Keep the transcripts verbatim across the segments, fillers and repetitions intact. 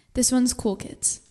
This one's Cool Kids.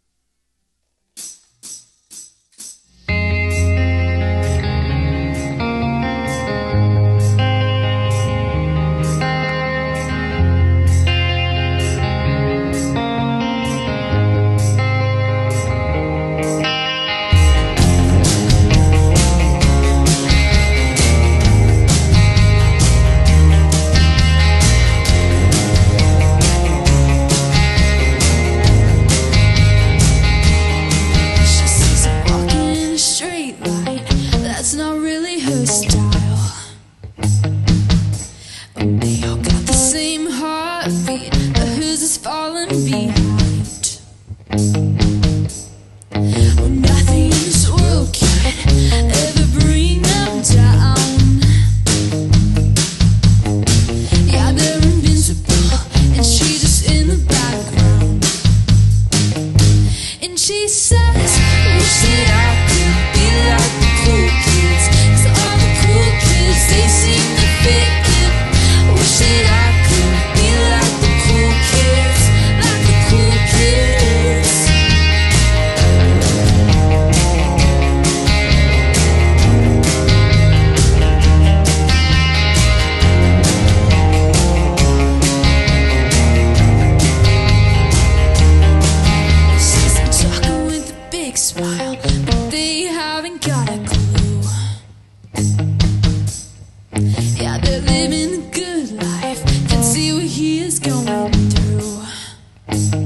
That's not really her style. They all got the same heartbeat, but hers is falling behind. Well, nothing in this world can ever bring them down. Yeah, they're invincible, and she's just in the background. And she says, wish that I could be like the cool kids, 'cause all the cool kids, they seem to fit in. Wish that I could be like the cool kids, like the cool kids. She's been talking with a big smile, but they haven't got a clue. Yeah, they're living a good life, can see what he is going through.